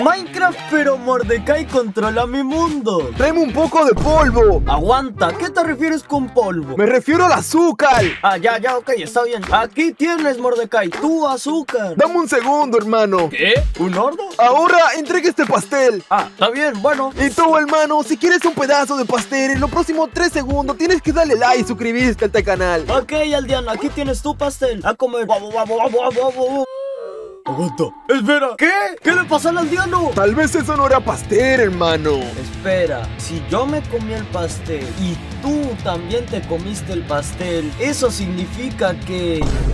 Minecraft, pero Mordecai controla mi mundo. Tráeme un poco de polvo. Aguanta, ¿qué te refieres con polvo? Me refiero al azúcar. Ah, ya, ok, está bien. Aquí tienes, Mordecai, tu azúcar. Dame un segundo, hermano. ¿Qué? ¿Un horno? Ahora entrega este pastel. Ah, está bien, bueno. Y tú, hermano, si quieres un pedazo de pastel en los próximos 3 segundos, tienes que darle like y suscribirte a este canal. Ok, Aldeano, aquí tienes tu pastel. A comer. Aguanta, espera. ¿Qué? ¿Qué le pasa al aldeano? Tal vez eso no era pastel, hermano. Espera, si yo me comí el pastel y tú también te comiste el pastel, eso significa que...